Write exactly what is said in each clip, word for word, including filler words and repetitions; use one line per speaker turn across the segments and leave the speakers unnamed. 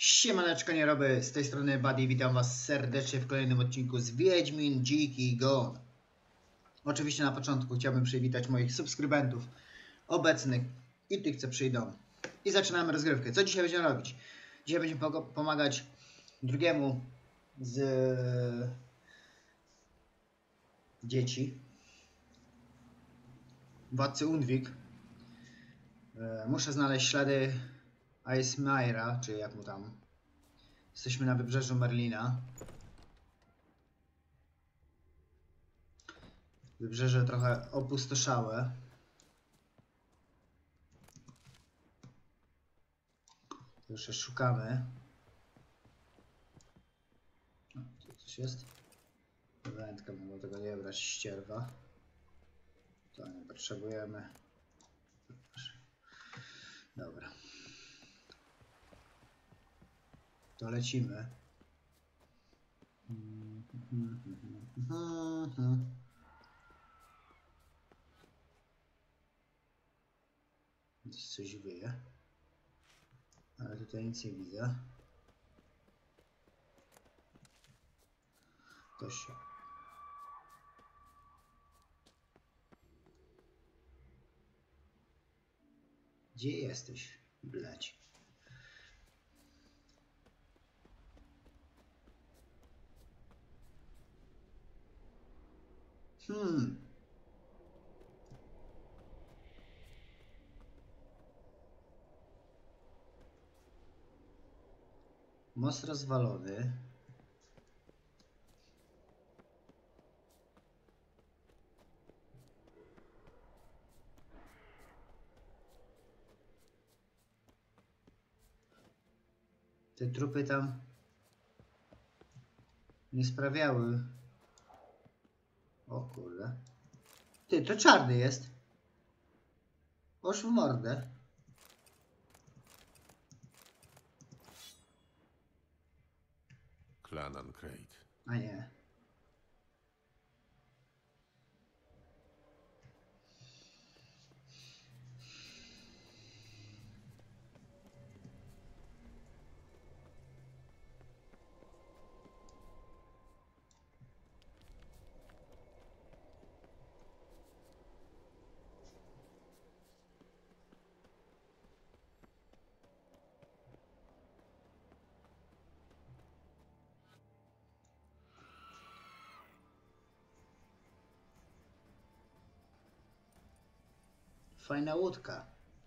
Siemaneczko nieroby, z tej strony Buddy, witam was serdecznie w kolejnym odcinku z Wiedźmin Dziki Gon. Oczywiście na początku chciałbym przywitać moich subskrybentów obecnych i tych, co przyjdą. I zaczynamy rozgrywkę. Co dzisiaj będziemy robić? Dzisiaj będziemy pomagać drugiemu z dzieci, władcy Undvik. Muszę znaleźć ślady Aesmaira, czy jak mu tam. Jesteśmy na wybrzeżu Merlina. Wybrzeże trochę opustoszałe. Jeszcze szukamy. O, tu coś jest. Wędka, mogę tego nie brać, ścierwa. To nie potrzebujemy. Dobra. To lecimy. Gdzieś coś wyje. Ale tutaj nic nie widzę. Kościół. Gdzie jesteś, blać? Hmm. Most rozwalony. Te trupy tam nie sprawiały. O kurde. Ty, to czarny jest. Oż w mordę.
Clannan Craite.
A nie. Fajna łódka.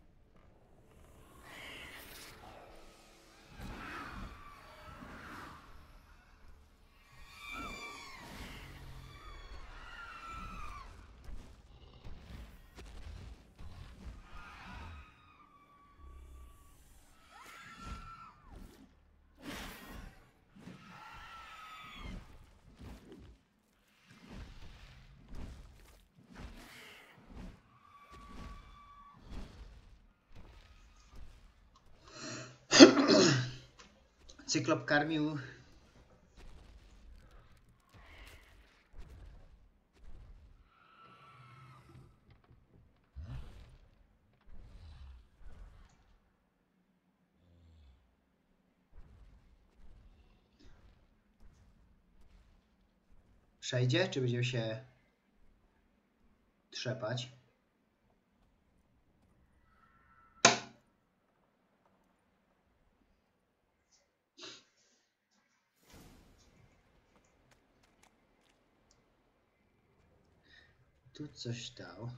Cyklop karmił przejdzie, czy będziemy się trzepać? Tu coś dał.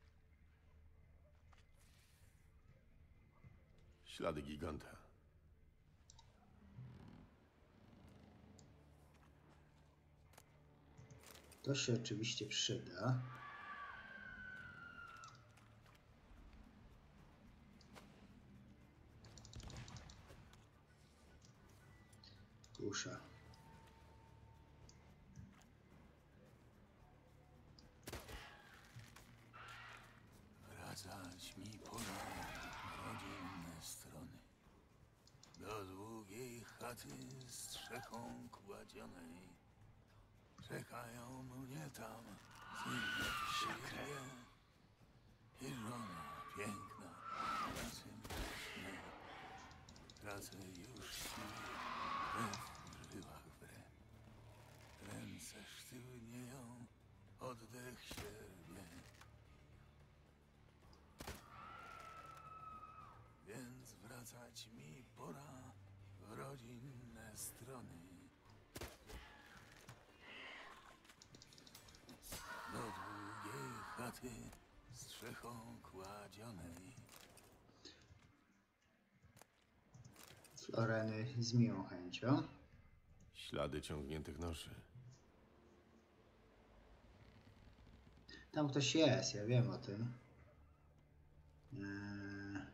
Ślady giganta.
To się oczywiście przyda. Kusza.
Wracać mi pora na rodzinne strony. Do długiej chaty z strzechą kładzionej. Czekają mnie tam syn siebie i żona piękna. Tracę już siły. wracać mi pora w rodzinne strony. Do długiej chaty strzechą kładzionej.
Floreny z miłą chęcią.
Ślady ciągniętych noszy.
Tam ktoś jest, ja wiem o tym. Eee...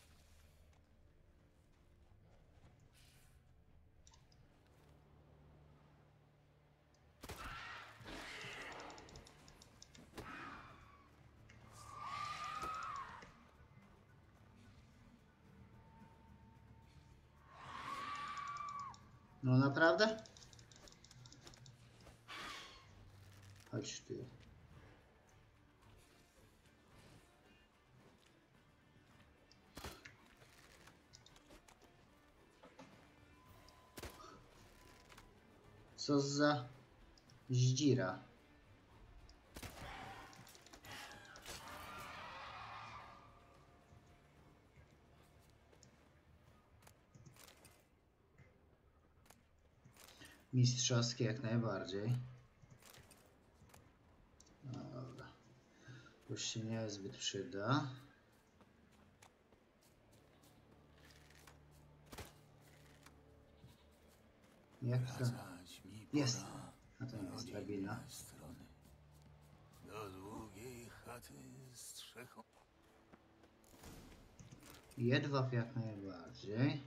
No naprawdę? Chodź ty. Co za zdzira. Mistrzowskie jak najbardziej. No dobra. Już się nie zbyt przyda. Jak to?
Wracać mi
Jest.
pora
A to nie jest
w
drabina.
rodzinne strony. Do długiej chaty strzechą.
Jedwab jak najbardziej.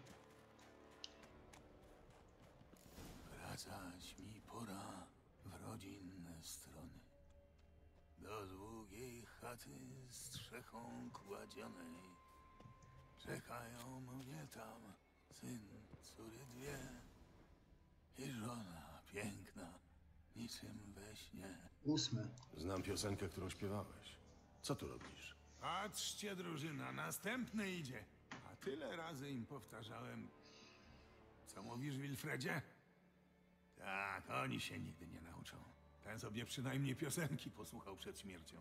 Wracać mi pora w rodzinne strony. Do długiej chaty strzechą kładzionej. Czekają mnie tam syn, córy dwie i żona piękna, niczym we śnie.
Ósmy.
Znam piosenkę, którą śpiewałeś. Co tu robisz?
Patrzcie, drużyna, następny idzie. A tyle razy im powtarzałem. Co mówisz, Wilfredzie? Tak, oni się nigdy nie nauczą. Ten sobie przynajmniej piosenki posłuchał przed śmiercią.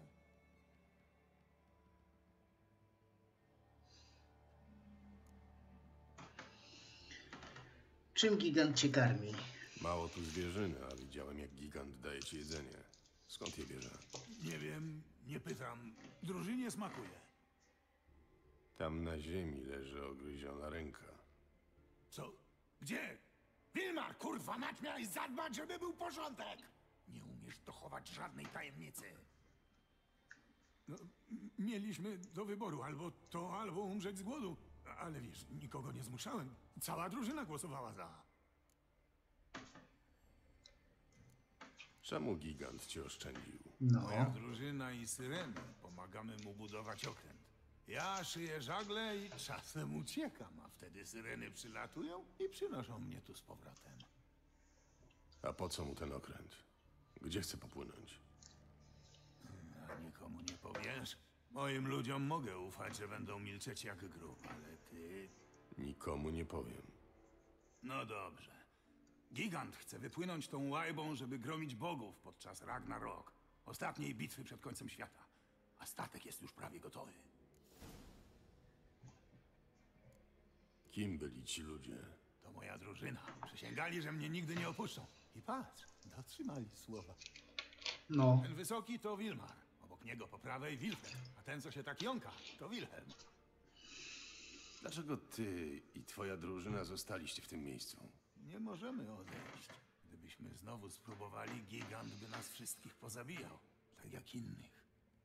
Czym gigant cię karmi?
Mało tu zwierzyny, a widziałem, jak gigant daje ci jedzenie. Skąd je bierze?
Nie wiem, nie pytam. Drużynie smakuje.
Tam na ziemi leży ogryziona ręka.
Co? Gdzie? Wilmar, kurwa, mać, miałeś zadbać, żeby był porządek! Nie umiesz dochować żadnej tajemnicy. No, m- mieliśmy do wyboru albo to, albo umrzeć z głodu. Ale wiesz, nikogo nie zmuszałem. Cała drużyna głosowała za.
Czemu gigant cię oszczędził?
No.
Moja drużyna i syreny pomagamy mu budować okręt. Ja szyję żagle i czasem uciekam, a wtedy syreny przylatują i przynoszą mnie tu z powrotem.
A po co mu ten okręt? Gdzie chce popłynąć?
A nikomu nie powiesz? Moim ludziom mogę ufać, że będą milczeć jak grób, ale ty...
Nikomu nie powiem.
No dobrze. Gigant chce wypłynąć tą łajbą, żeby gromić bogów podczas Ragnarok. Ostatniej bitwy przed końcem świata. A statek jest już prawie gotowy.
Kim byli ci ludzie?
To moja drużyna. Przysięgali, że mnie nigdy nie opuszczą. I patrz, dotrzymali słowa.
No.
Ten wysoki to Wilmar. Obok niego po prawej Wilfred. A ten, co się tak jąka, to Wilhelm.
Dlaczego ty i twoja drużyna zostaliście w tym miejscu?
Nie możemy odejść. Gdybyśmy znowu spróbowali, gigant by nas wszystkich pozabijał. Tak jak innych.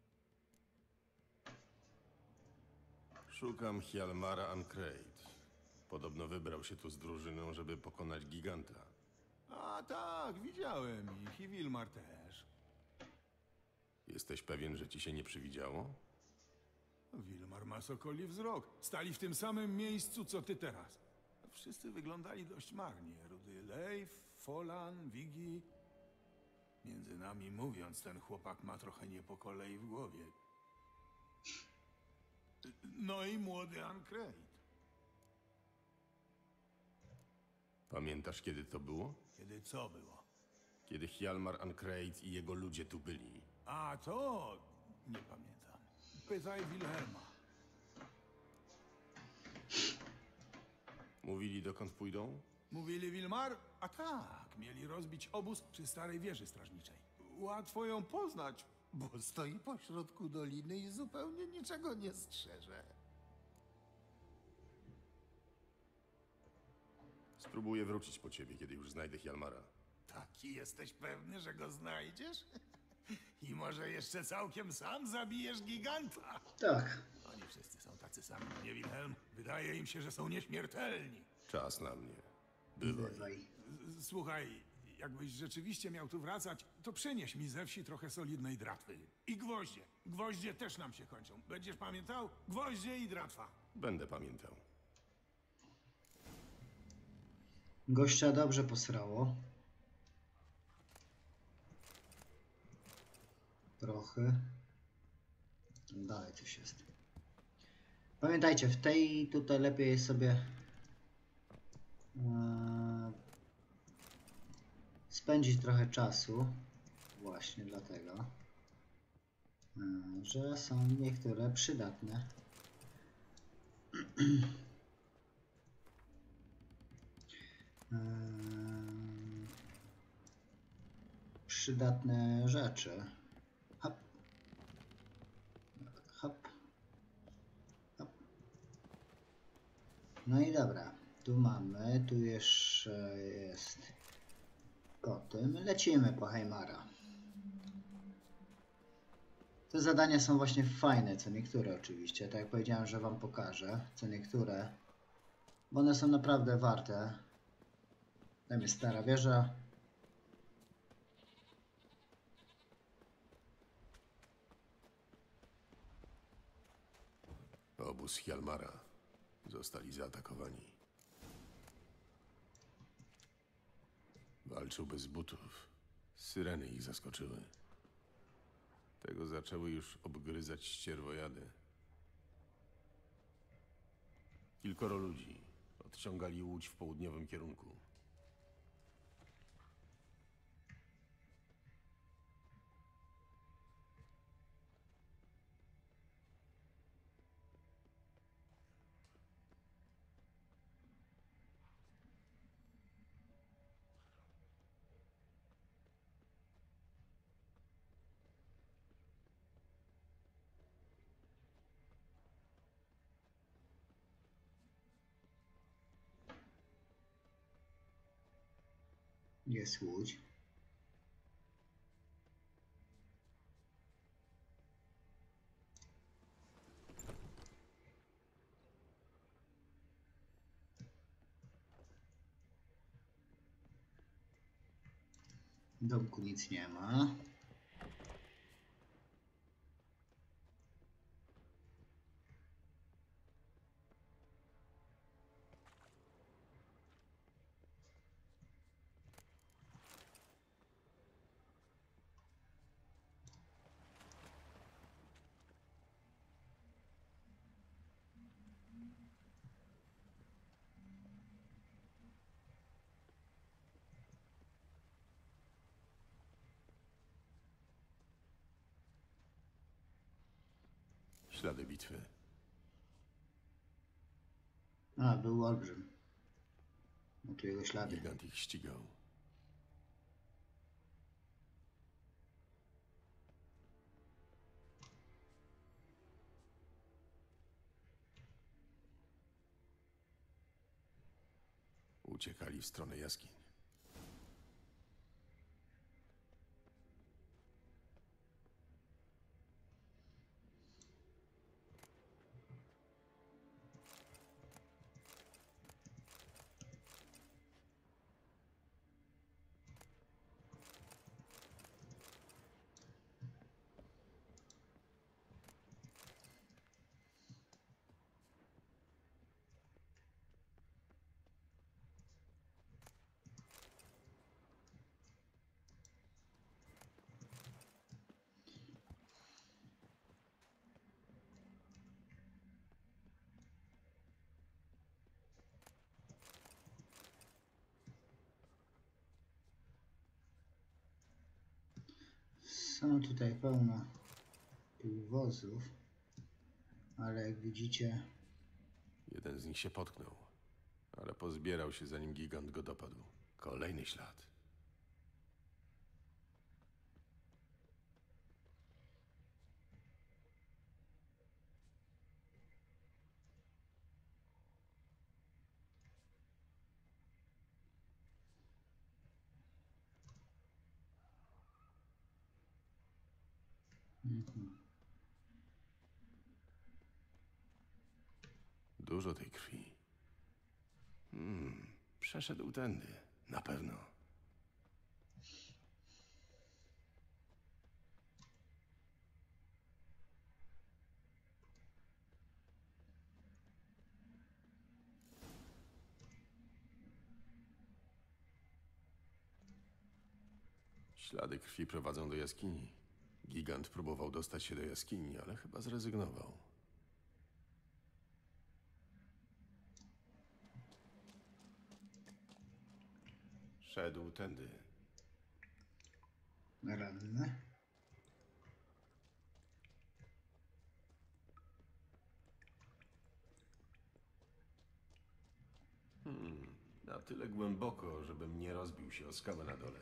Szukam Hjalmara Ancreit. Podobno wybrał się tu z drużyną, żeby pokonać giganta.
A tak, widziałem ich i Wilmar też.
Jesteś pewien, że ci się nie przywidziało?
Wilmar ma sokoli wzrok. Stali w tym samym miejscu, co ty teraz. Wszyscy wyglądali dość marnie. Rudy Leif, Folan, Wigi. Między nami mówiąc, ten chłopak ma trochę nie po kolei w głowie. No i młody Ancreit.
Pamiętasz, kiedy to było?
Kiedy co było?
Kiedy Hjalmar Ancreit i jego ludzie tu byli.
A to... nie pamiętam. Pytaj Wilhelma.
Mówili, dokąd pójdą?
Mówili Wilmar? A tak, mieli rozbić obóz przy starej wieży strażniczej. Łatwo ją poznać, bo stoi pośrodku doliny i zupełnie niczego nie strzeże.
Spróbuję wrócić po ciebie, kiedy już znajdę Hjalmara.
Taki jesteś pewny, że go znajdziesz? I może jeszcze całkiem sam zabijesz giganta?
Tak.
Oni wszyscy są tacy sami, nie Wilhelm? Wydaje im się, że są nieśmiertelni.
Czas na mnie. Bywaj.
Bywaj.
Z- Słuchaj, jakbyś rzeczywiście miał tu wracać, to przynieś mi ze wsi trochę solidnej dratwy. I gwoździe. Gwoździe też nam się kończą. Będziesz pamiętał? Gwoździe i dratwa.
Będę pamiętał.
Gościa dobrze posrało. Trochę. Tam dalej coś jest. Pamiętajcie, w tej tutaj lepiej jest sobie e, spędzić trochę czasu. Właśnie dlatego, e, że są niektóre przydatne. e, przydatne rzeczy. Hop. Hop. Hop. No i dobra, tu mamy, tu jeszcze jest koty. My lecimy po Heimara. Te zadania są właśnie fajne, co niektóre oczywiście, tak jak powiedziałem, że wam pokażę, co niektóre, bo one są naprawdę warte. Tam jest stara wieża.
Obóz Hjalmara. Zostali zaatakowani. Walczył bez butów. Syreny ich zaskoczyły. Tego zaczęły już obgryzać ścierwojady. Kilkoro ludzi odciągali łódź w południowym kierunku.
Jest łódź. W domku nic nie ma.
Ślady bitwy.
A, był olbrzym. No tu jego ślady.
Gigant ich ścigał. Uciekali w stronę jaskiń.
Są tutaj pełno tych wozów, ale jak widzicie,
Jeden z nich się potknął, ale pozbierał się, zanim gigant go dopadł. Kolejny ślad.
Mhm.
Dużo tej krwi. Hmm, przeszedł tędy. Na pewno. Ślady krwi prowadzą do jaskini. Gigant próbował dostać się do jaskini, ale chyba zrezygnował. Szedł tędy.
Ranny.
Hmm, na tyle głęboko, żebym nie rozbił się o skałę na dole.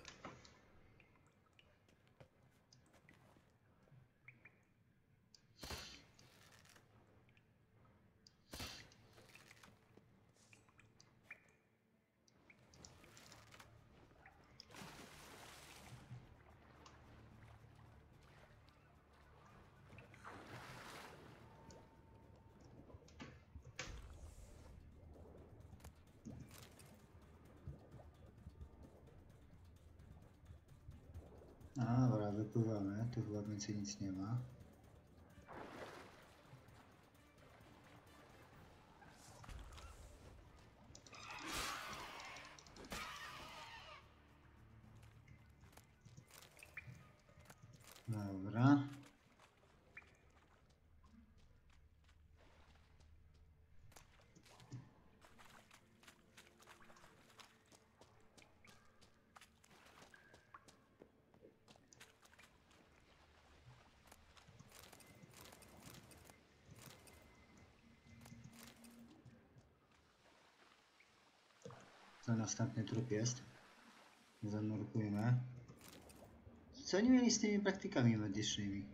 A, dobra, wypływamy. Tu chyba więcej nic nie ma. Dobra. To następny trup jest. Zanurkujmy. Co oni mieli z tymi praktykami medycznymi?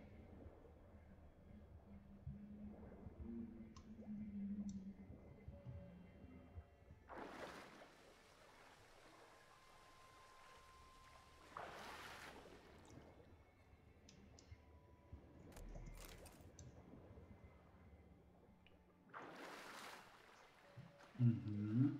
Mhm.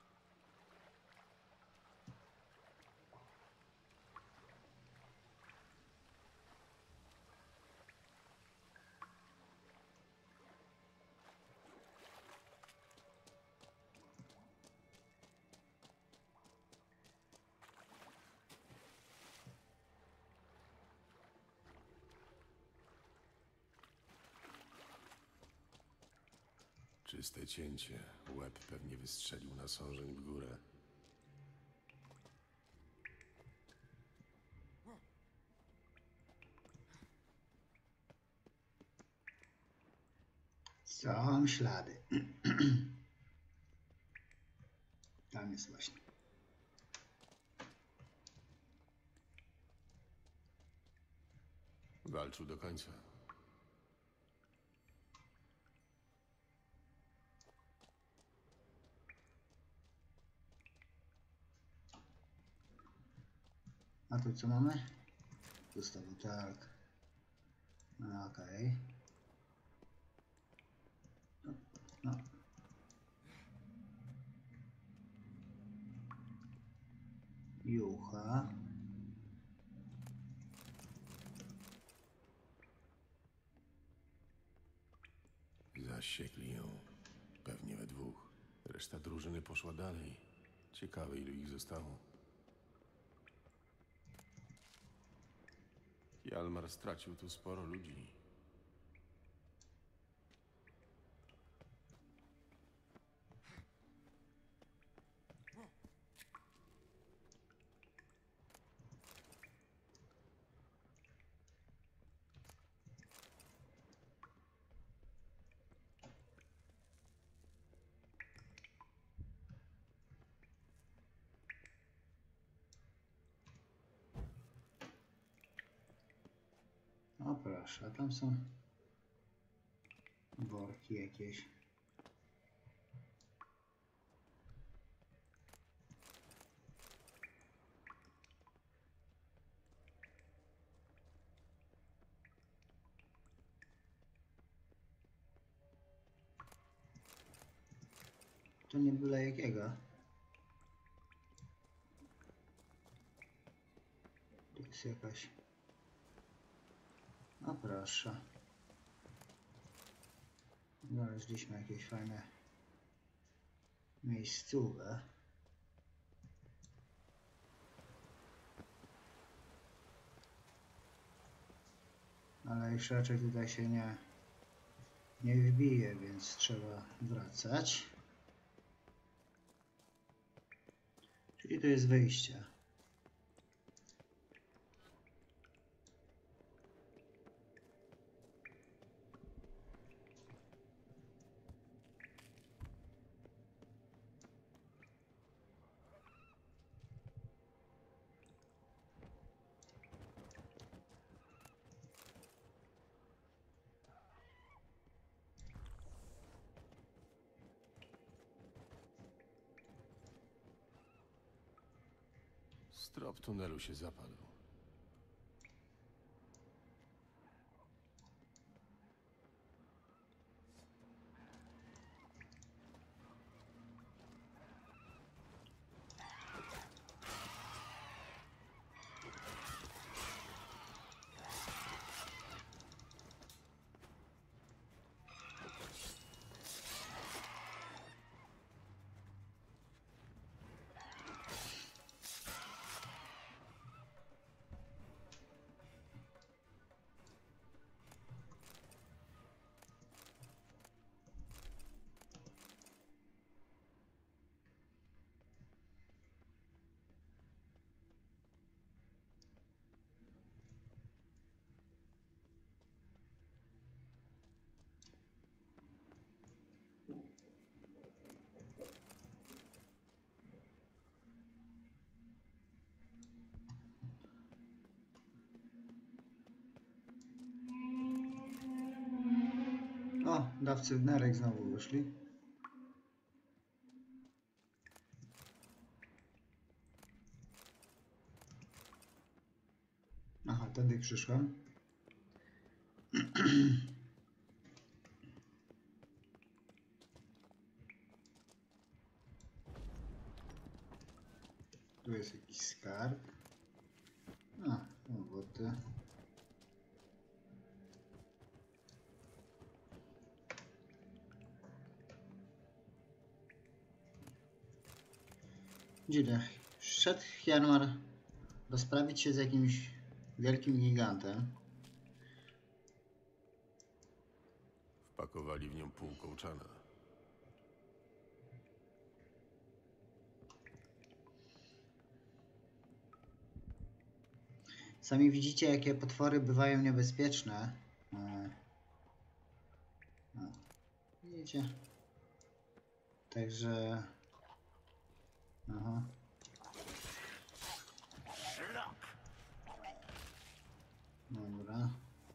Czyste cięcie. Łeb pewnie wystrzelił na sążeń w górę.
Są ślady. Tam jest właśnie.
Walczył do końca.
A tu co mamy? Pusta butelka. No, okej. Okay. No. Jucha.
Zasiekli ją. Pewnie we dwóch. Reszta drużyny poszła dalej. Ciekawe, ilu ich zostało. Hjalmar stracił tu sporo ludzi.
No proszę, a tam są worki jakieś. To nie byle jakiego. To jest jakaś... No proszę. Znaleźliśmy jakieś fajne miejscówę. Ale już raczej tutaj się nie, nie wbije, więc trzeba wracać. Czyli to jest wyjście.
Strop tunelu się zapadł. O, dawcy nerek znowu wyszli. Aha, tędy przyszłem. Tu jest jakiś skarb. A, roboty. Dziwne. Szedł Hjalmar rozprawić się z jakimś wielkim gigantem. Wpakowali w nią pół kołczana.
Sami widzicie, jakie potwory bywają niebezpieczne. No, widzicie? Także... Aha. Dobra.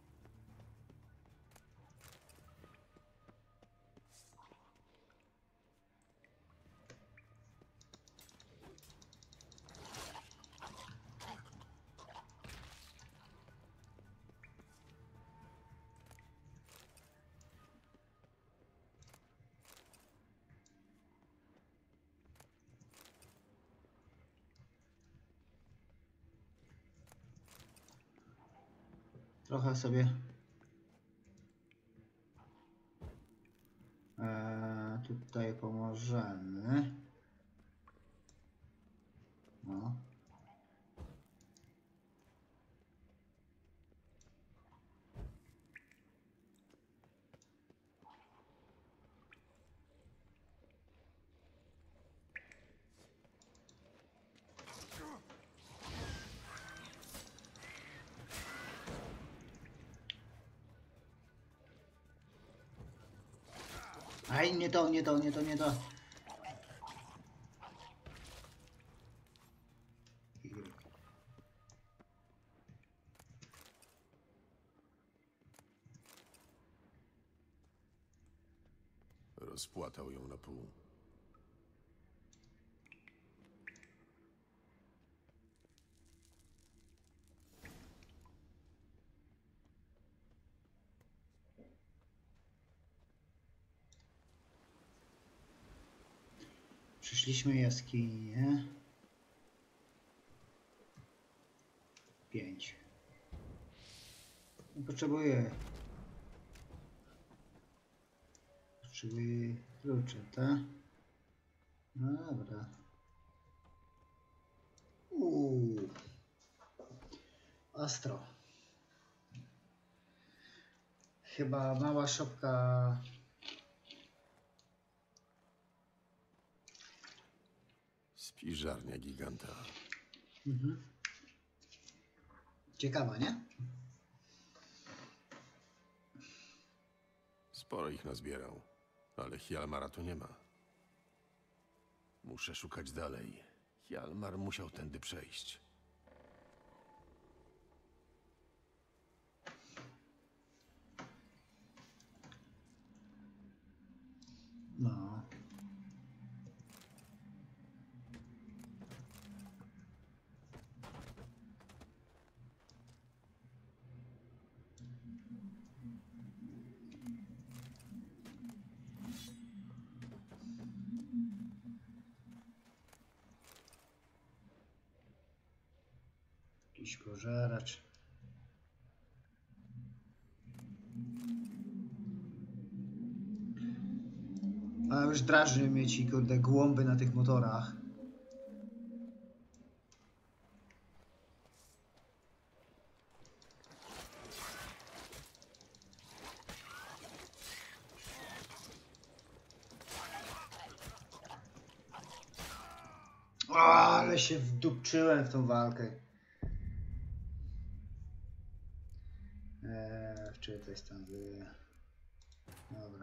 Trochę sobie e, tutaj pomożemy. No. Aj, nie to, nie to, nie to, nie to.
Rozpłatał ją na pół.
Przyszliśmy jaskinię. Pięć. Potrzebuję. Potrzebuję klucze, tak? No dobra. Uuu. Ostro. Chyba mała szopka.
Spiżarnia giganta.
Mhm. Ciekawa, nie?
Sporo ich nazbierał, ale Hjalmara tu nie ma. Muszę szukać dalej. Hjalmar musiał tędy przejść.
No. Jakiś pożeracz. A już drażni mnie ci kurde głąby na tych motorach. O, ale się wdupczyłem w tą walkę. Eee, czy to jest tam wy... Dobra.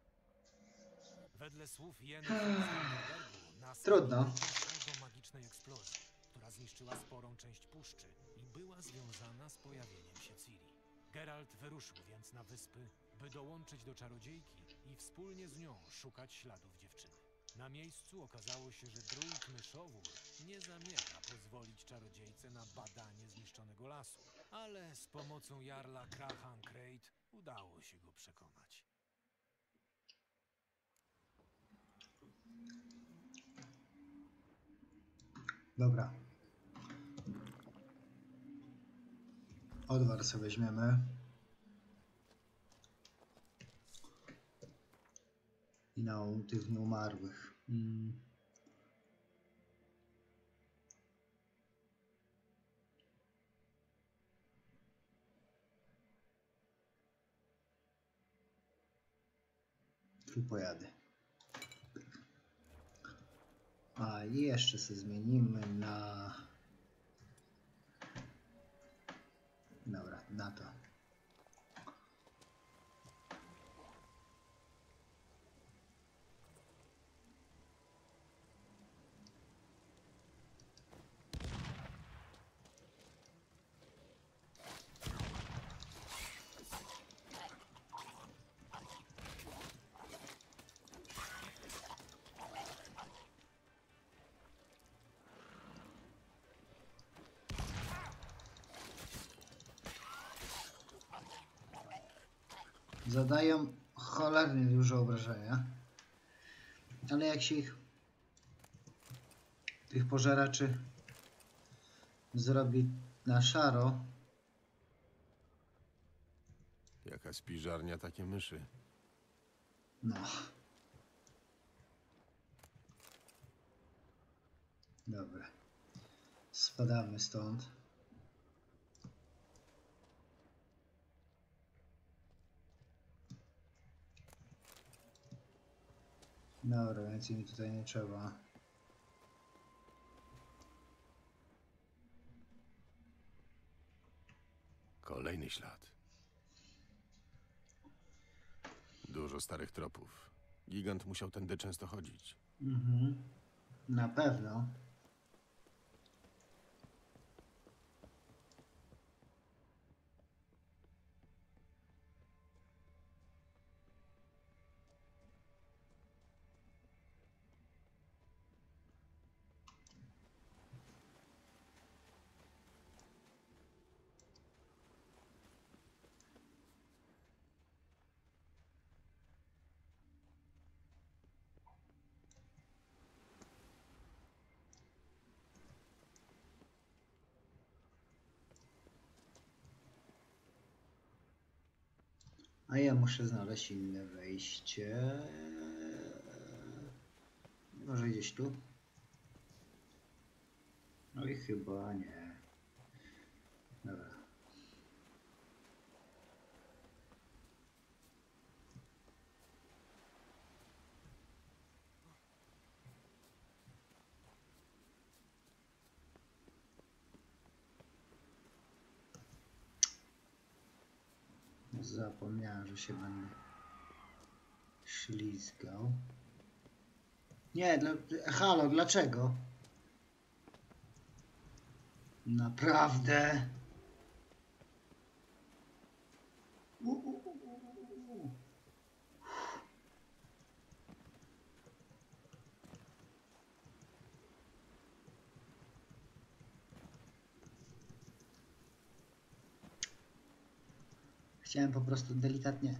Wedle słów Jeny Felsbergu, nas
Trudno.
doszło do magicznej eksplozji, która zniszczyła sporą część puszczy i była związana z pojawieniem się Ciri. Geralt wyruszył więc na wyspy, by dołączyć do czarodziejki i wspólnie z nią szukać śladów dziewczyny. Na miejscu okazało się, że druid Myszowór nie zamierza pozwolić czarodziejce na badanie zniszczonego lasu, ale z pomocą jarla Krachan Krejt udało się go przekonać.
Dobra. Odwar sobie weźmiemy. I na tych nieumarłych. Hmm. Tu pojadę. A i jeszcze sobie zmienimy na... Dobra, na to. Zadają cholernie dużo obrażenia, ale jak się ich tych pożeraczy zrobi na szaro,
Jaka spiżarnia, takie myszy.
no. Dobra. Spadamy stąd. Dobra, więcej mi tutaj nie trzeba.
Kolejny ślad. Dużo starych tropów. Gigant musiał tędy często chodzić.
Mhm. Na pewno. A ja muszę znaleźć inne wejście. Może gdzieś tu? No i chyba nie. Dobra. Zapomniałem, że się będę ślizgał. Nie, dla... halo, dlaczego? Naprawdę? U, u, u, u. Chciałem po prostu delikatnie.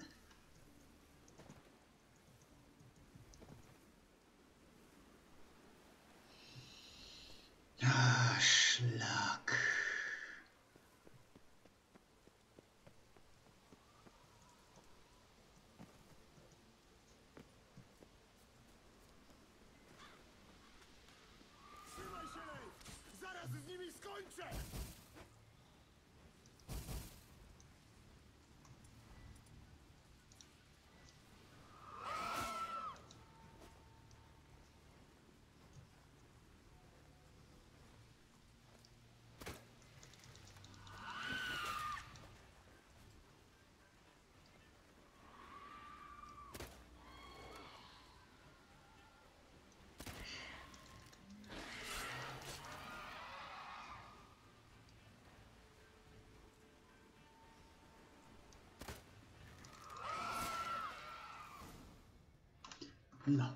A, szlak.
Trzymaj się, Leif! Zaraz z nimi skończę!
No.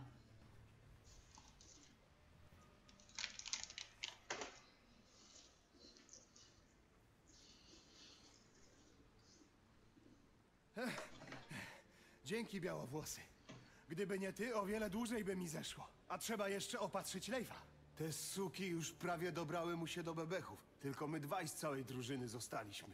Dzięki, białowłosy. Gdyby nie ty, o wiele dłużej by mi zeszło. A trzeba jeszcze opatrzyć Leifa. Te suki już prawie dobrały mu się do bebechów. Tylko my dwaj z całej drużyny zostaliśmy.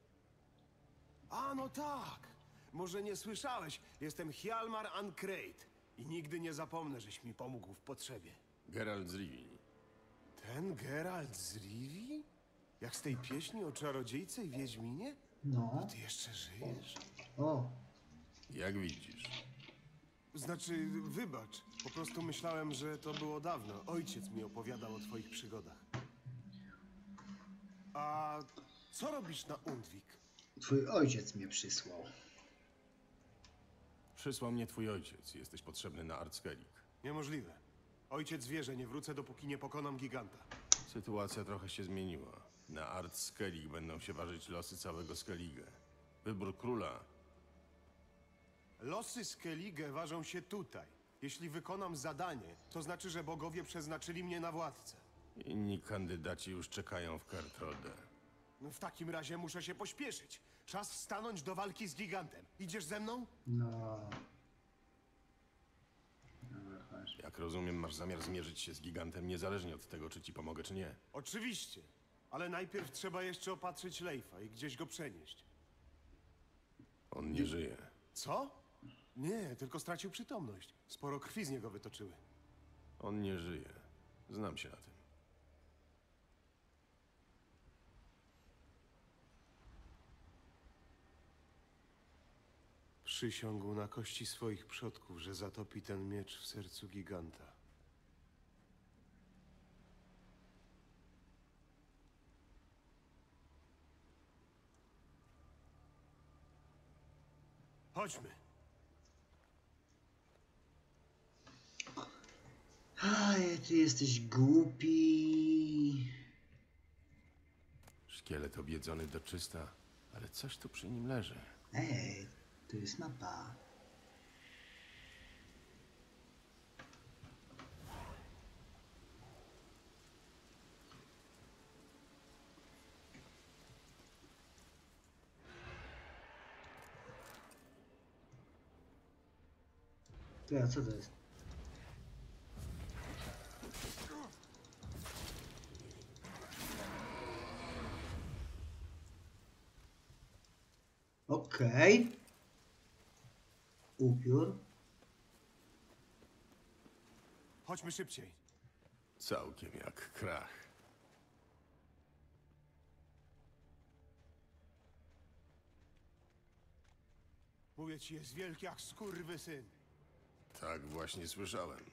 A, no tak. Może nie słyszałeś. Jestem Hjalmar Ancreit. I nigdy nie zapomnę, żeś mi pomógł w potrzebie.
Geralt z Rivii.
Ten Geralt z Rivii? Jak z tej pieśni o czarodziejce i wiedźminie?
No.
Ty jeszcze żyjesz?
O.
Jak widzisz.
Znaczy, wybacz. Po prostu myślałem, że to było dawno. Ojciec mi opowiadał o twoich przygodach. A co robisz na Undvik?
Twój ojciec mnie przysłał.
Przysłał mnie twój ojciec. Jesteś potrzebny na Artskellig.
Niemożliwe. Ojciec wie, że nie wrócę, dopóki nie pokonam giganta.
Sytuacja trochę się zmieniła. Na Artskellig będą się ważyć losy całego Skellige. Wybór króla.
Losy Skellige ważą się tutaj. Jeśli wykonam zadanie, to znaczy, że bogowie przeznaczyli mnie na władcę.
Inni kandydaci już czekają w Kertrode.
No w takim razie muszę się pośpieszyć. Czas stanąć do walki z gigantem. Idziesz ze mną?
No. Dobra, chodź.
Jak rozumiem, masz zamiar zmierzyć się z gigantem niezależnie od tego, czy ci pomogę, czy nie.
Oczywiście. Ale najpierw trzeba jeszcze opatrzyć Leifa i gdzieś go przenieść.
On nie żyje.
Co? Nie, tylko stracił przytomność. Sporo krwi z niego wytoczyły.
On nie żyje. Znam się na tym.
Przysiągł na kości swoich przodków, że zatopi ten miecz w sercu giganta. Chodźmy.
Aj, ty jesteś głupi.
Szkielet obiedzony do czysta, ale coś tu przy nim leży.
Ej, tu jest mapa. Ty, a co to jest? Okej. Okay. upiór.
Chodźmy szybciej.
Całkiem jak krach.
Mówię ci, jest wielki jak skurwysyn.
Tak właśnie słyszałem.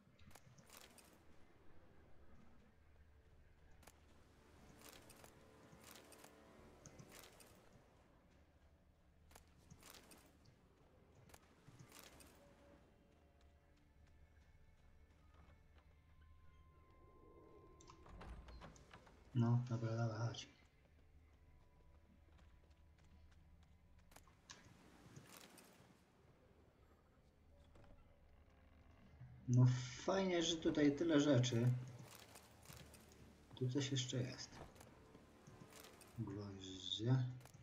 No, dobra, dobra, chodź. No fajnie, że tutaj tyle rzeczy. Tu coś jeszcze jest. Gwoździe.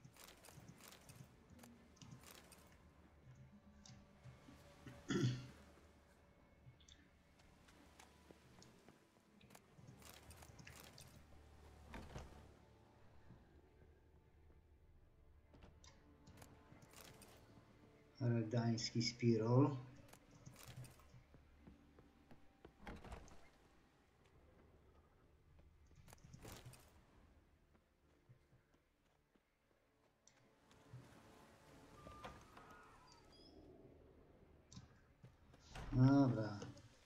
Redański Spirol. Dobra.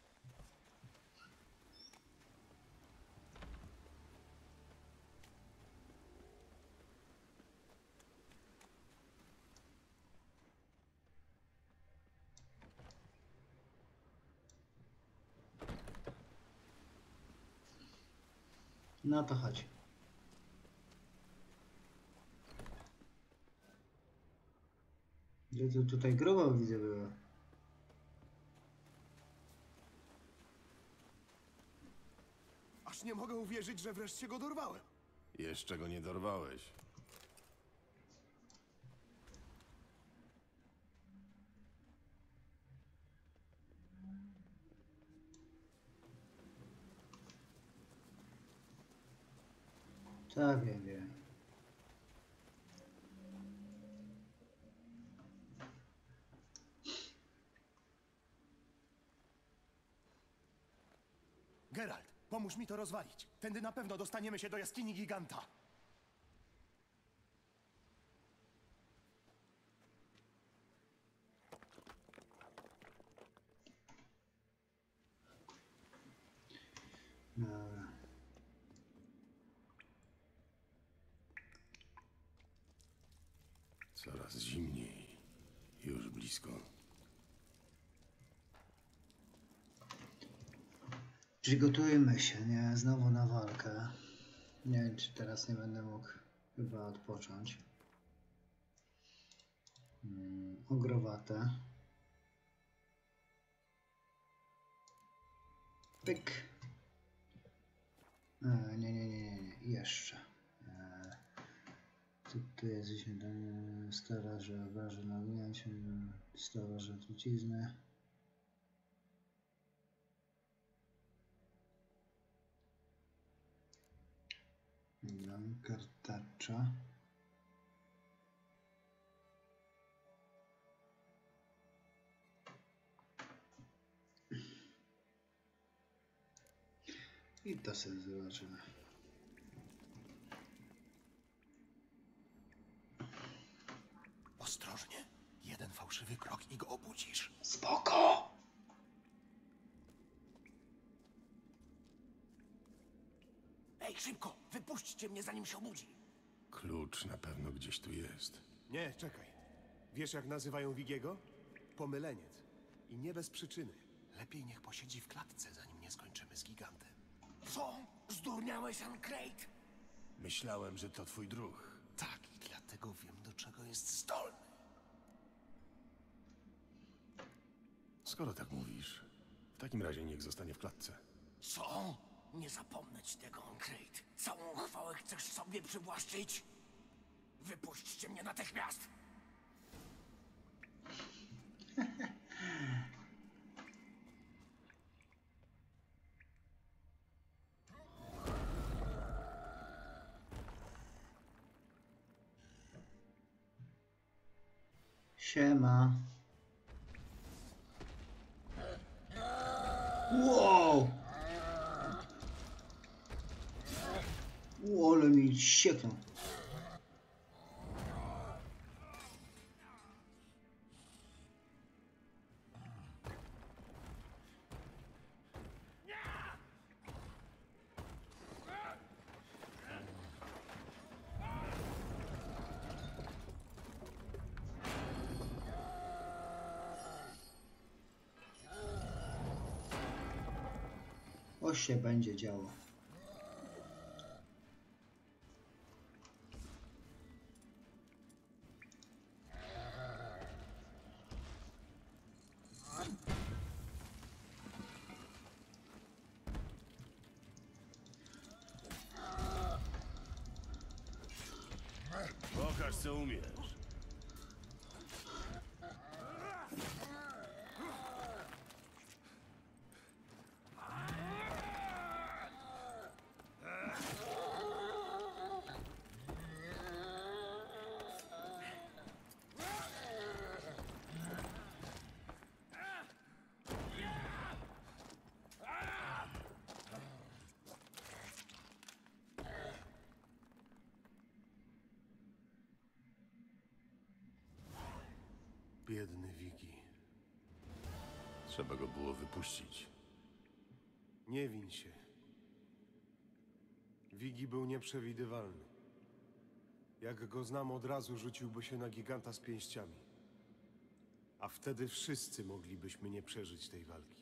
No to chodź. Gdzie to tutaj grubo widzę było.
Aż nie mogę uwierzyć, że wreszcie go dorwałem.
Jeszcze go nie dorwałeś.
Tak, wiem, wiem.
Geralt, pomóż mi to rozwalić. Tędy na pewno dostaniemy się do jaskini giganta.
Dobra.
Coraz zimniej. Już blisko.
Przygotujmy się, nie? Znowu na walkę. Nie wiem, czy teraz nie będę mógł chyba odpocząć. Hmm, ogrowate. Pyk. E, nie, nie, nie, nie, nie. Jeszcze. E, tu, tu jest stara, że obrażę nagnięcie, stara, że trucizny. Kartacza. I to sobie zobaczymy.
Ostrożnie. Jeden fałszywy krok i go obudzisz.
Spoko!
Ej, szybko! Wypuśćcie mnie, zanim się obudzi.
Klucz na pewno gdzieś tu jest.
Nie, czekaj. Wiesz, jak nazywają Wigiego? Pomyleniec. I nie bez przyczyny.
Lepiej niech posiedzi w klatce, zanim nie skończymy z gigantem. Co? Zdurniałeś, Ancrate?
Myślałem, że to twój druh.
Tak, i dlatego wiem, do czego jest zdolny.
Skoro tak mówisz, w takim razie niech zostanie w klatce.
Co? Nie zapomnieć tego, Ancrate. Całą chwałę chcesz sobie przywłaszczyć? Wypuśćcie mnie natychmiast!
Siema. Wow! Wow, ale mi siekną. To się będzie działo.
Pokaż, co umiesz.
Biedny Wiki.
Trzeba go było wypuścić.
Nie win się. Wigi był nieprzewidywalny. Jak go znam, od razu rzuciłby się na giganta z pięściami. A wtedy wszyscy moglibyśmy nie przeżyć tej walki.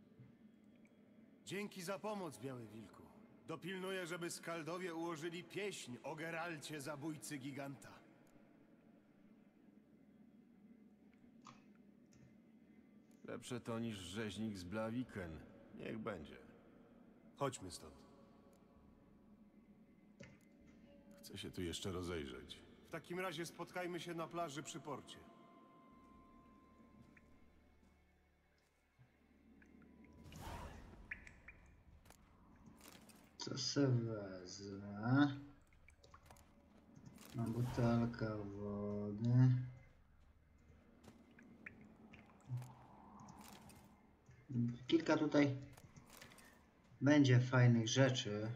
Dzięki za pomoc, Biały Wilku. Dopilnuję, żeby Skaldowie ułożyli pieśń o Geralcie, zabójcy giganta.
Lepsze to niż rzeźnik z Blaviken. Niech będzie.
Chodźmy stąd.
Chcę się tu jeszcze rozejrzeć.
W takim razie spotkajmy się na plaży przy porcie.
Co se wezmę? Mam butelkę wody. Kilka tutaj będzie fajnych rzeczy.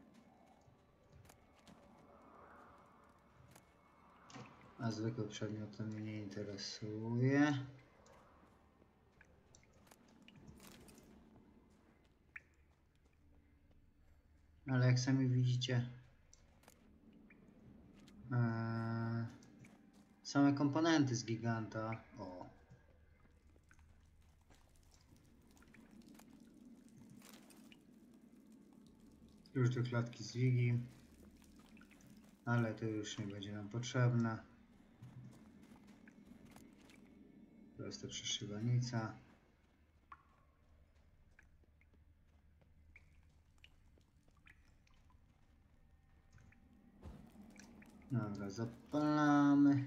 A zwykły przedmiot to mnie nie interesuje. Ale jak sami widzicie, ee, same komponenty z giganta. O. Już do klatki z Wigi, ale to już nie będzie nam potrzebne. To jest ta przeszywanica. Dobra, zapalamy.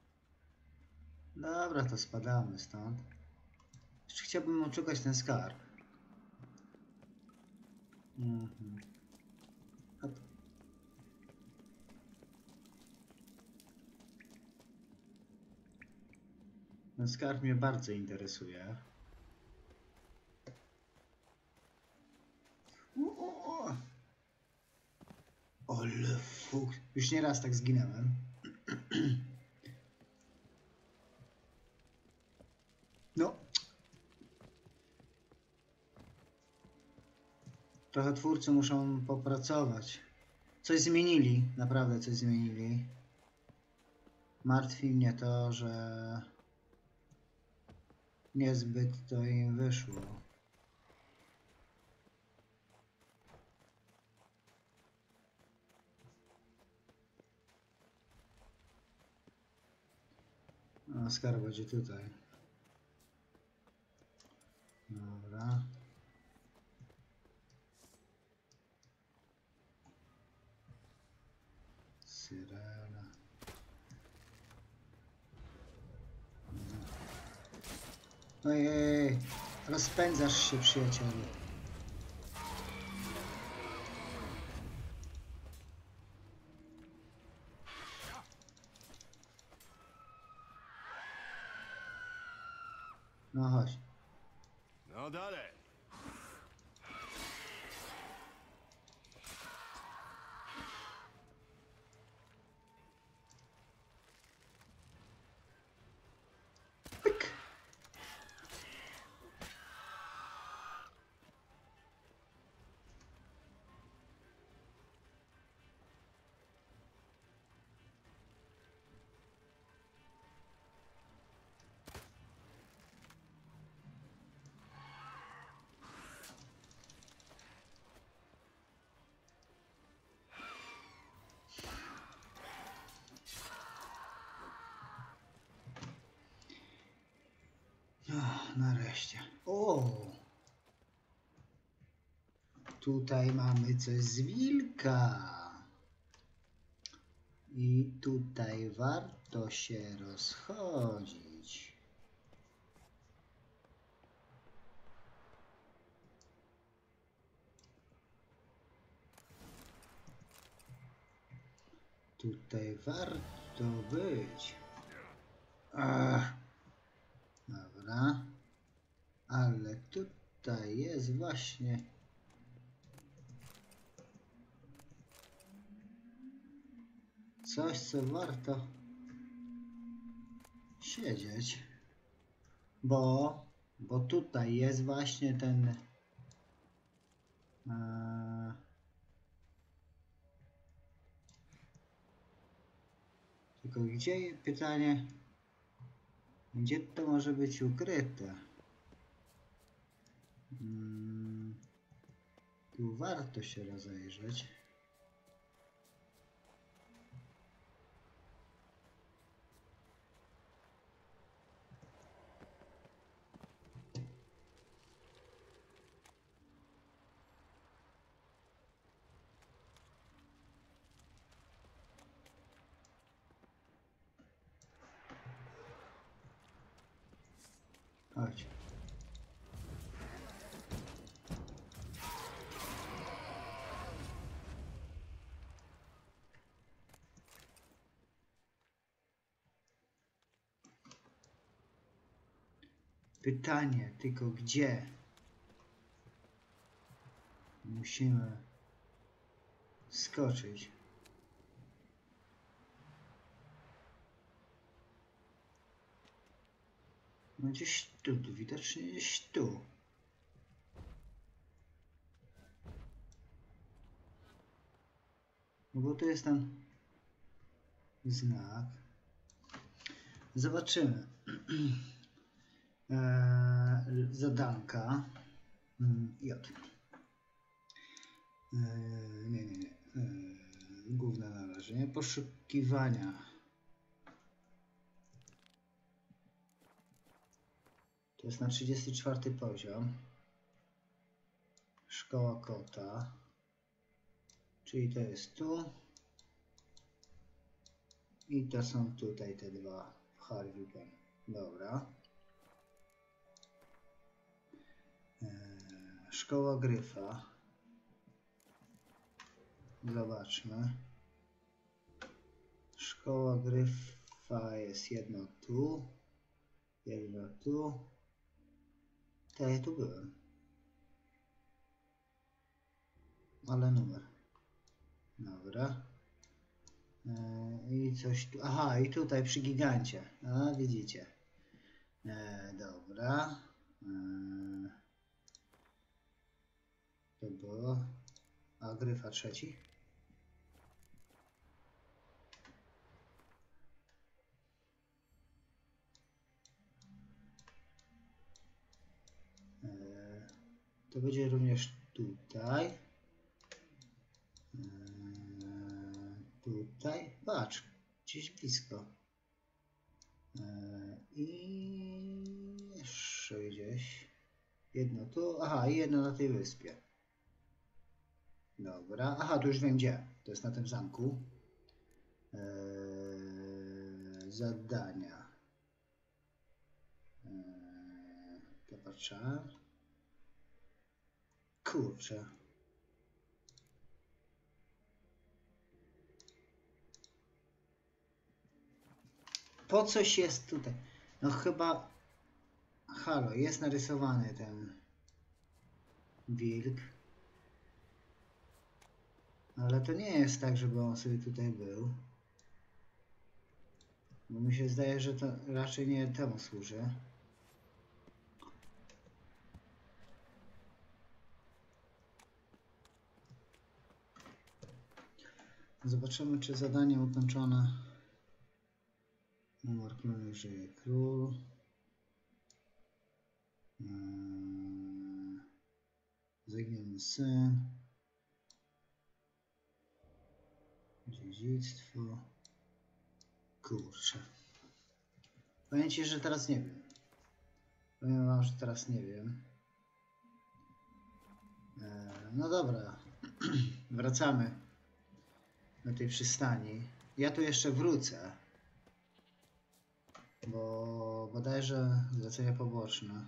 Dobra, to spadamy stąd. Jeszcze chciałbym odszukać ten skarb. Mhm. Hop. Ten skarb mnie bardzo interesuje. O, ale fuch. Już nie raz tak zginęłem. No. Trochę twórcy muszą popracować. Coś zmienili, naprawdę coś zmienili. Martwi mnie to, że niezbyt to im wyszło. A skarb będzie tutaj. Dobra. Syrena. Ojej, rozpędzasz się, przyjacielu. No chodź.
No dalej.
wreszcie. O! Tutaj mamy coś z wilka. I tutaj warto się rozchodzić. Tutaj warto być. Ach. Dobra. Ale tutaj jest właśnie coś, co warto siedzieć. Bo, bo tutaj jest właśnie ten e, tylko gdzie, pytanie, gdzie to może być ukryte? Hmm, tu warto się rozejrzeć. Chodź. Pytanie tylko gdzie? Musimy skoczyć. No gdzieś tu, tu widocznie gdzieś tu. No bo tu jest ten znak. Zobaczymy. Eee, zadanka. J. Eee, nie, nie, nie. Eee, główne należenie. Poszukiwania. To jest na trzydziesty czwarty poziom. Szkoła kota. Czyli to jest tu. I to są tutaj te dwa w Harviken. Dobra. Eee, szkoła gryfa. Zobaczmy. Szkoła gryfa jest jedno tu. Jedno tu. To ja tu byłem. Ale numer. Dobra. Eee, I coś tu. Aha, i tutaj przy gigancie. A, widzicie. Eee, dobra. Eee, to było. A gryfa trzeci. Eee, to będzie również tutaj. Eee, tutaj. Patrz, gdzieś blisko. Eee, I jeszcze gdzieś. Jedno tu. Aha, i jedno na tej wyspie. Dobra. Aha, to już wiem gdzie. To jest na tym zamku. Eee, zadania. Eee, popatrzę. Kurczę. Po coś jest tutaj. No chyba. Halo, jest narysowany ten wilk. Ale to nie jest tak, żeby on sobie tutaj był. Bo mi się zdaje, że to raczej nie temu służy. Zobaczymy, czy zadanie ukończone. Numer królny żyje król. Eee, zaginiony syn. Dziedzictwo. Kurczę. Powiem ci, że teraz nie wiem. Powiem wam, że teraz nie wiem. E, no dobra. Wracamy do tej przystani. Ja tu jeszcze wrócę. Bo bodajże zlecenia poboczne.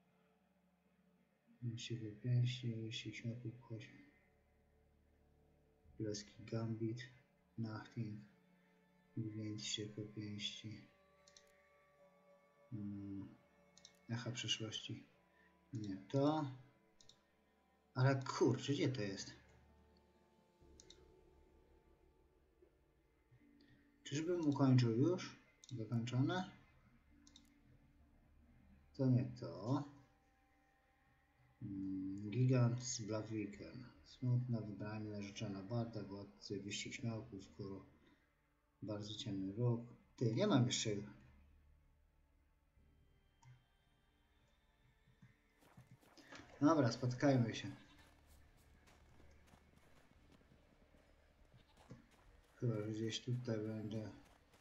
Siły pięści, sił śmiaku, chodź. Królewski Gambit, Nachting, Gwint, ciepłe pięści. Hmm. Echa przeszłości. Nie to. Ale kurczę, gdzie to jest? Czyżbym ukończył już? Zakończone? To nie to. Hmm. Gigant z Blaviken. Smutna, wybranie, narzeczona Barda, władcy, wyścig śmiałków, skoro bardzo ciemny róg. Ty, nie mam jeszcze. Dobra, spotkajmy się. Chyba, że gdzieś tutaj będę.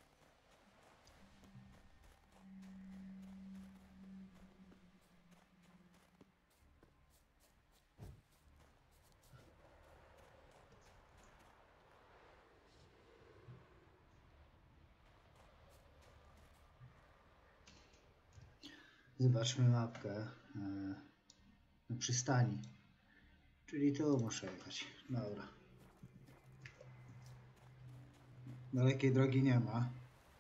Zobaczmy mapkę. Na przystani. Czyli tu muszę jechać. Dobra. Dalekiej drogi nie ma.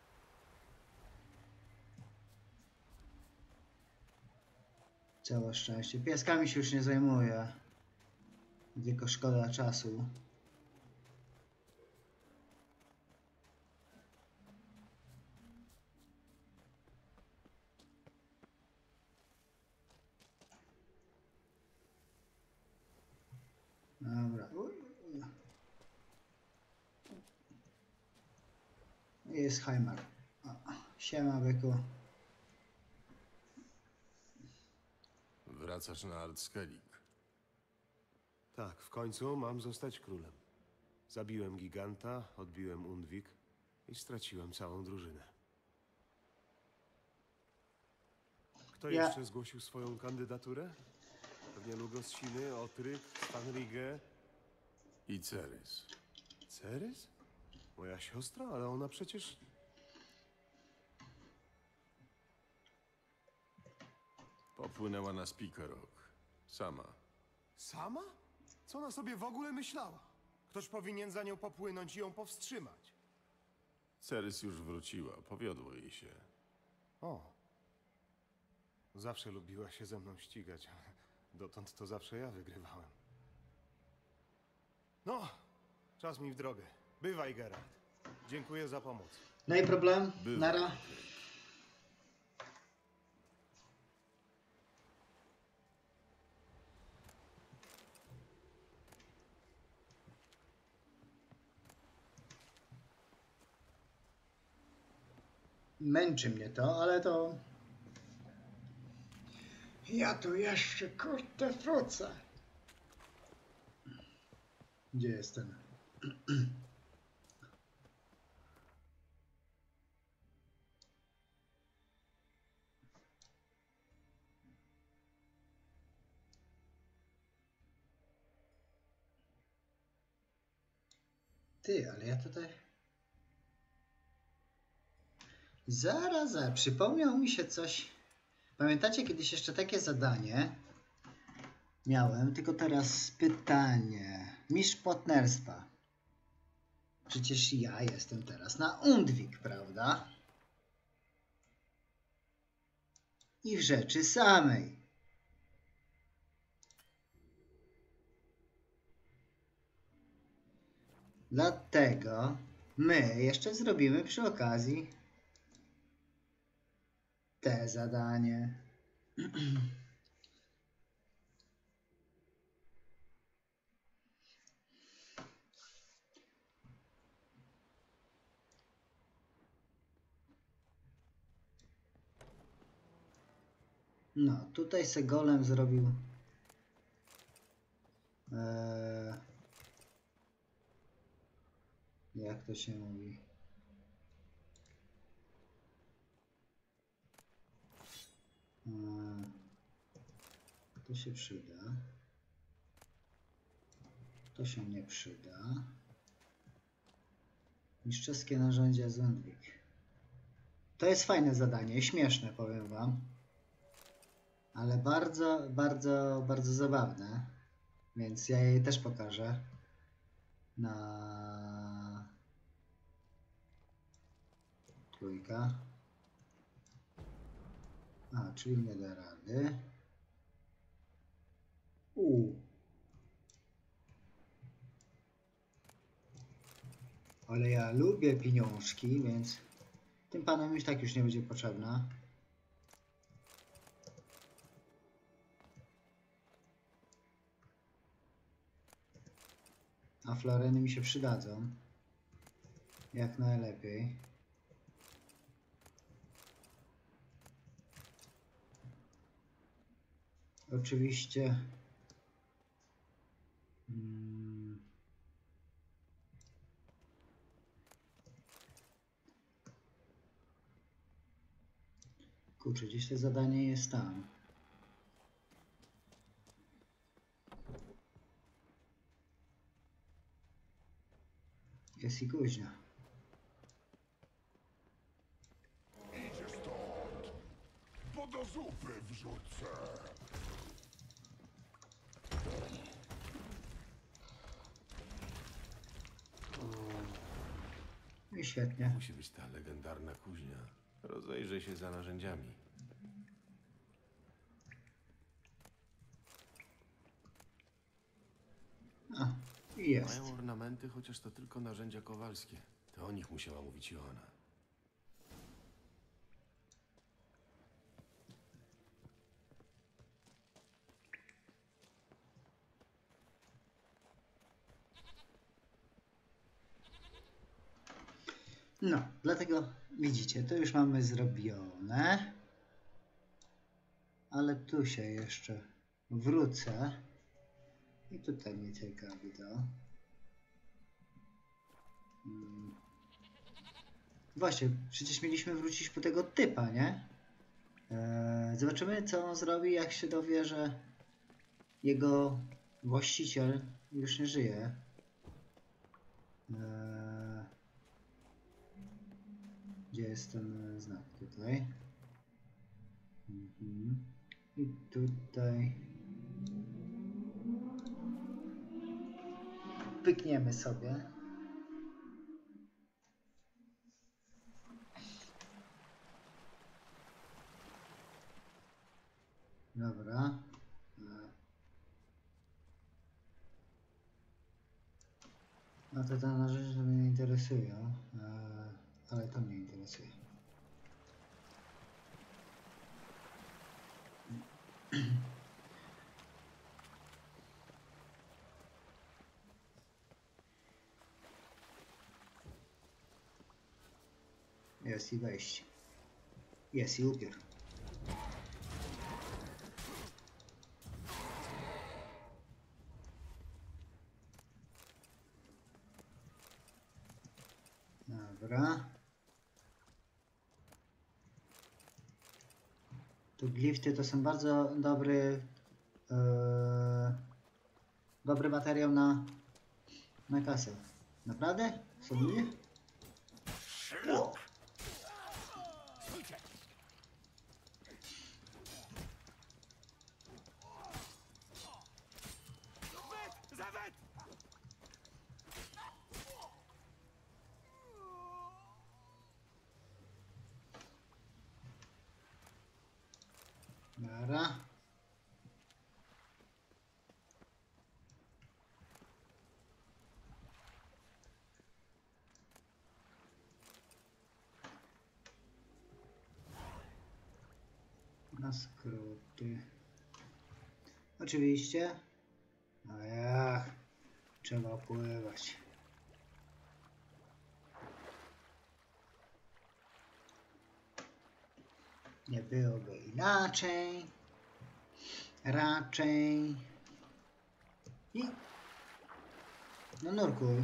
Całe szczęście. Pieskami się już nie zajmuję. Tylko szkoda czasu. Dobra. Jest Heimer. Siema, byku.
Wracasz na Artskellig.
Tak, w końcu mam zostać królem. Zabiłem giganta, odbiłem Undwik i straciłem całą drużynę. Kto
Ja-
jeszcze zgłosił swoją kandydaturę? Pewnie Lugosciny, Otryk, Stanrige.
I Cerys.
Cerys? Moja siostra? Ale ona przecież...
Popłynęła na Spikerok. Sama.
Sama? Co ona sobie w ogóle myślała? Ktoś powinien za nią popłynąć i ją powstrzymać.
Cerys już wróciła. Powiodło jej się.
O. Zawsze lubiła się ze mną ścigać, ale dotąd to zawsze ja wygrywałem. No, czas mi w drogę. Bywaj, Geralt. Dziękuję za pomoc.
No i problem?
Bywa.
Nara. Męczy mnie to, ale to... Ja tu jeszcze kurde wrócę. Gdzie jestem? Ty, ale ja tutaj... Zaraz, zaraz, przypomniał mi się coś. Pamiętacie kiedyś jeszcze takie zadanie? Miałem, tylko teraz pytanie. Mistrz płatnerstwa. Przecież ja jestem teraz na Undwik, prawda? I w rzeczy samej. Dlatego my jeszcze zrobimy przy okazji te zadanie. No, tutaj se golem zrobił eee, jak to się mówi? Yy, to się przyda. To się nie przyda. Mistrzowskie narzędzia Zundwik. To jest fajne zadanie, śmieszne, powiem wam. Ale bardzo, bardzo, bardzo zabawne. Więc ja jej też pokażę. Na trójka. A, czyli nie da rady. U. Ale ja lubię pieniążki, więc tym panom już tak już nie będzie potrzebna. A floreny mi się przydadzą. Jak najlepiej. Oczywiście. Hmm. Kurczę, gdzieś to zadanie jest tam. Jest i kuźnia.
Idzie stąd, bo do zupy wrzucę.
I świetnie.
Musi być ta legendarna kuźnia. Rozejrzę się za narzędziami.
A, i jest.
Mają ornamenty, chociaż to tylko narzędzia kowalskie. To o nich musiała mówić Joanna.
No, dlatego widzicie, to już mamy zrobione. Ale tu się jeszcze wrócę. I tutaj mnie ciekawi to. Hmm. Właśnie, przecież mieliśmy wrócić po tego typa, nie? Eee, zobaczymy, co on zrobi, jak się dowie, że jego właściciel już nie żyje. Eee, gdzie jest ten znak? Tutaj. Mhm. I tutaj pykniemy sobie. Dobra. No to te narzędzia mnie nie interesują, ale to mnie interesuje. Jest i wejście. Jest i upiór. Dobra. Tu glifty to są bardzo dobry yy, dobry materiał na na kasę. Naprawdę? Są mnie? O!
Zawet!
Dobra. Na skróty. Oczywiście. A jak? Trzeba pływać. Nie byłoby inaczej. Raczej. I... No nurkuj.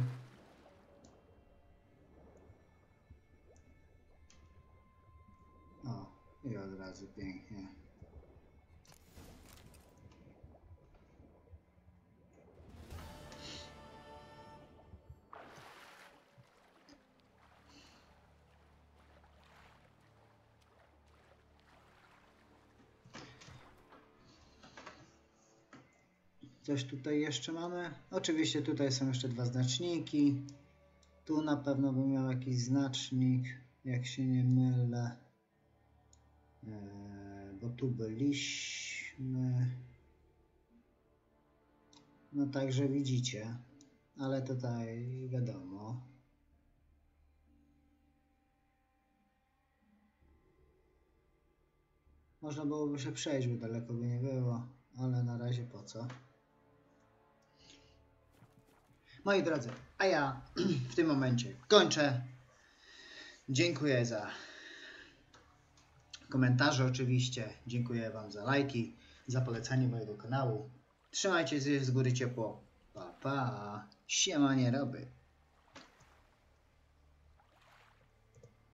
O, i od razu pięknie. Coś tutaj jeszcze mamy? Oczywiście tutaj są jeszcze dwa znaczniki. Tu na pewno bym miał jakiś znacznik, jak się nie mylę. Eee, bo tu byliśmy. No także widzicie. Ale tutaj wiadomo. Można byłoby się przejść, bo daleko by nie było. Ale na razie po co? Moi drodzy, a ja w tym momencie kończę. Dziękuję za komentarze oczywiście. Dziękuję Wam za lajki, za polecanie mojego kanału. Trzymajcie się z góry ciepło. Pa, pa. Siema, nie roby.